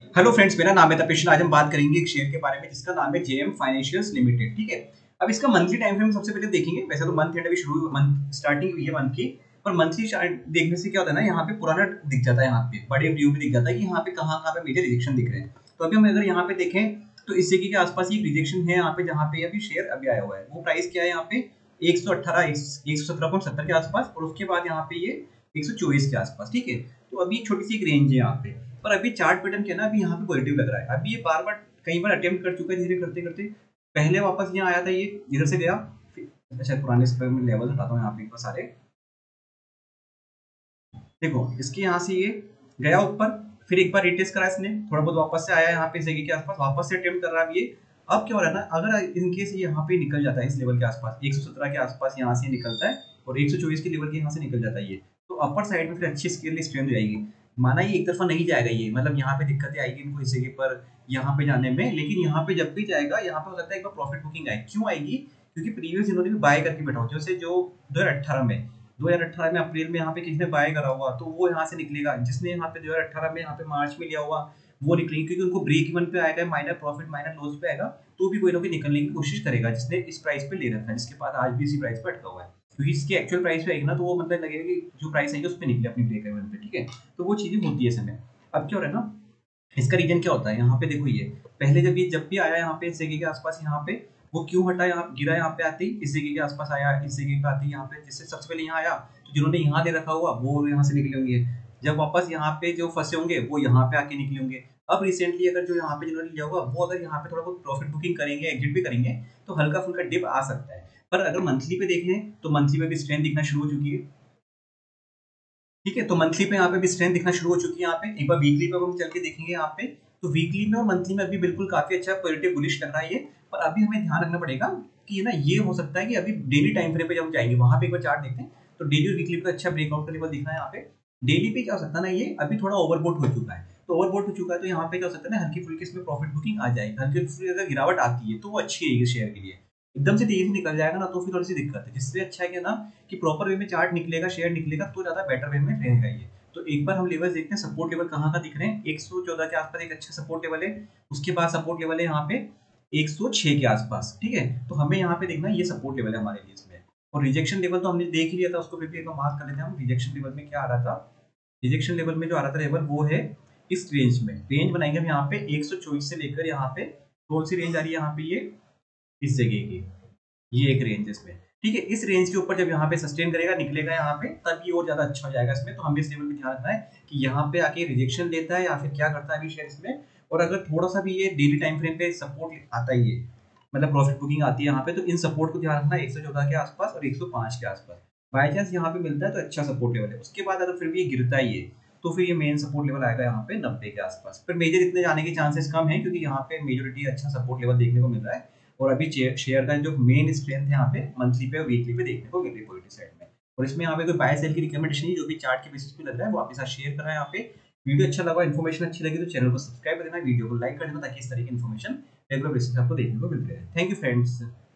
Hello friends, मेरा नाम है तपेश। आज हम बात करेंगे एक शेयर के बारे में जिसका नाम है जेएम फाइनेंशियल्स लिमिटेड। ठीक है, अब इसका मंथली टाइम फ्रेम सबसे पहले देखेंगे। वैसे तो मंथ एंड अभी शुरू मंथ स्टार्टिंग हुई है मंथ की, पर मंथली देखने से क्या होता है ना, यहाँ पे पुराना दिख जाता है, यहाँ पे बड़े व्यू में दिख जाता है कि यहाँ पे कहाँ कहाँ पे मेजर रिजेक्शन दिख रहे हैं। तो अभी हम अगर यहाँ पे देखें तो इस जगह के आसपास ये रिजेक्शन है, यहाँ पे जहाँ पे अभी शेयर अभी आया हुआ है वो प्राइस क्या है यहाँ पे 118 117.70 के आसपास, और उसके बाद यहाँ पे ये 124 के आसपास। ठीक है, तो अभी एक छोटी सी एक रेंज है यहाँ पे, पर अभी चार्ट पैटर्न क्या है ना, अभी यहाँ पे पॉजिटिव लग रहा है। अभी ये बार बार कई बार अटेम्प्ट कर चुका है धीरे करते करते, पहले वापस यहाँ आया था, ये इधर से गया। अच्छा, पुराने लेवल हटाता हूँ यहाँ पे सारे। देखो, इसके यहाँ से ये गया ऊपर, फिर एक बार रिटेस्ट करा इसने, थोड़ा बहुत वापस से आया यहाँ पे इस जगह के आसपास, वापस से अटेम्प्ट कर रहा है ये। अब क्या हो रहा है ना, अगर इनकेस ये यहाँ पे निकल जाता है इस लेवल के आसपास, 117 के आसपास यहाँ से निकलता है और 124 के लेवल के यहाँ से निकल जाता है ये, तो अपर साइड में फिर अच्छी स्केल स्ट्रेंथ जाएगी। माना ये एक तरफा नहीं जाएगा ये, मतलब यहाँ पे दिक्कतें आएगी इनको इस जगह पर यहाँ पे जाने में, लेकिन यहाँ पे जब भी जाएगा यहाँ पे हो सकता है एक बार प्रॉफिट बुकिंग आए। क्यों आएगी? क्योंकि प्रीवियस इन्होंने भी बाय करके बैठा हो, जैसे जो 2018 में 2018 में अप्रैल में यहाँ पे किसी ने बाय करा हुआ, तो वो यहाँ से निकलेगा। जिसने यहाँ पे 2018 में यहाँ पे मार्च में लिया हुआ वो निकलेंगे, क्योंकि उनको ब्रेक इवन पे आएगा, माइनर प्रॉफिट माइनर लॉस पे आएगा, तो भी कोई ना कोई निकलने की कोशिश करेगा जिसने इस प्राइस पे ले रखा है, जिसके पास आज भी इसी प्राइस पे अटका हुआ है। क्योंकि इसकी एक्चुअल प्राइस पे आएगी ना, तो वो मतलब लगेगा कि जो प्राइस आएगी उस पर निकले अपनी ब्रेक इवन पे। ठीक है, तो वो चीजें होती है समय। अब क्या हो रहा है ना, इसका रीजन क्या होता है, यहाँ पे देखो ये पहले जब भी आया यहाँ पे इस जगह के आसपास, यहाँ पे वो क्यों हटा, यहाँ गिरा, यहाँ पे आते ही इस जगह के आसपास आया, इस जगह पे आते ही यहाँ पे, जिससे सबसे पहले यहाँ आया, तो जिन्होंने यहाँ दे रखा हुआ वो यहाँ से निकले होंगे। जब वापस यहाँ पे जो फंसे होंगे वो यहाँ पे आके निकले होंगे। अब रिसेंटली अगर जो यहाँ पे जिन्होंने लिया होगा वो अगर यहाँ पे थोड़ा बहुत प्रॉफिट बुकिंग करेंगे, एग्जिट भी करेंगे, तो हल्का फुल्का डिप आ सकता है। पर अगर मंथली पे देखें तो मंथली में भी स्ट्रेंथ दिखना शुरू हो चुकी है। ठीक है, तो मंथली पे यहाँ पे भी स्ट्रेंथ दिखना शुरू हो चुकी है। यहाँ पे एक बार वीकली पे हम चल के देखेंगे यहाँ पे, तो वीकली में और मंथली में अभी बिल्कुल काफी अच्छा पॉजिटिव बुलिश लग रहा है ये। पर अभी हमें ध्यान रखना पड़ेगा कि ये ना, ये हो सकता है कि अभी डेली टाइम फ्रेम पे जब हम जाएंगे वहां पे एक बार चार्ट देखते हैं, तो डेली और वीकली पे अच्छा ब्रेकआउट का लेवल दिख रहा है यहाँ पे। डेली पे क्या हो सकता है ना, ये अभी थोड़ा ओवरबोट हो चुका है, तो ओवरबोट हो चुका है तो यहाँ पे क्या हो सकता है ना, हल्की फुल्की इसमें प्रॉफिट बुकिंग आ जाएगी। हल्की फुल्की अगर गिरावट आती है तो वो अच्छी रहेगी शेयर के लिए। एकदम से तेजी निकल जाएगा ना तो फिर थोड़ी सी दिक्कत है, जिससे अच्छा है कि ना, कि प्रॉपर वे में चार्ट निकलेगा, शेयर निकलेगा, तो ज्यादा बेटर वे में रहेगा ये। तो एक बार हम लेवल देखते हैं, सपोर्ट लेवल कहाँ का दिख रहे हैं। 114 के आसपास एक अच्छा सपोर्ट लेवल है, उसके बाद सपोर्ट लेवल है यहाँ पे 106 के आसपास। ठीक है, तो हमें यहाँ पे देखना है, ये सपोर्ट लेवल है हमारे लिए इसमें। और रिजेक्शन लेवल तो हमने देख लिया था, उसको फिर भी एक बार मार्क कर लेते हैं हम। रिजेक्शन लेवल में क्या आ रहा था, रिजेक्शन लेवल में जो आ रहा था लेवल वो है इस रेंज में। रेंज बनाएंगे हम यहाँ पे 124 से लेकर यहाँ पे, कौन सी रेंज आ रही है यहाँ पे, ये इस जगह की, ये एक रेंज है इसमें। ठीक है, इस रेंज के ऊपर जब यहाँ पे सस्टेन करेगा, निकलेगा यहाँ पे, तब ये और ज्यादा अच्छा हो जाएगा इसमें। तो हमें इस लेवल पे ध्यान रखना है कि यहाँ पे आके रिजेक्शन लेता है या फिर क्या करता है अभी शेयर इसमें। और अगर थोड़ा सा भी ये डेली टाइम फ्रेम पे सपोर्ट आता है, ये मतलब प्रॉफिट बुकिंग आती है यहाँ पे, तो इन सपोर्ट को ध्यान रखना 114 के आसपास और 105 के आसपास। बाई चांस यहाँ पे मिलता है तो अच्छा सपोर्ट लेवल है। उसके बाद अगर फिर भी ये गिरता है ये, तो फिर ये मेन सपोर्ट लेवल आएगा यहाँ पे 90 के आसपास। फिर मेजर इतने जाने के चांसेस कम है, क्योंकि यहाँ पे मेजोरिटी अच्छा सपोर्ट लेवल देखने को मिल रहा है। और अभी शेयर का जो मेन स्ट्रेंथ है यहाँ पे मंथली पे और वीकली पे देखने को मिल रही है पॉजिटिव साइड में। और इसमें यहाँ पे कोई बाय सेल की रिकमेंडेशन नहीं, जो भी चार्ट के बेसिस पे लग रहा है वो आपके साथ शेयर कर रहा है यहाँ पे। वीडियो अच्छा लगा, इन्फॉर्मेशन अच्छी लगी तो चैनल को सब्सक्राइब कर देना, वीडियो को लाइक कर देना, ताकि इस तरह की इन्फॉर्मेशन रेगुलर बेसिस पे आपको देखने को मिलती रहे। Thank you friends.